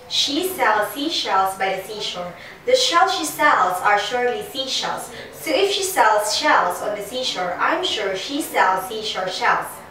She sells seashells by the seashore. The shells she sells are surely seashells. So if she sells shells on the seashore, I'm sure she sells seashore shells.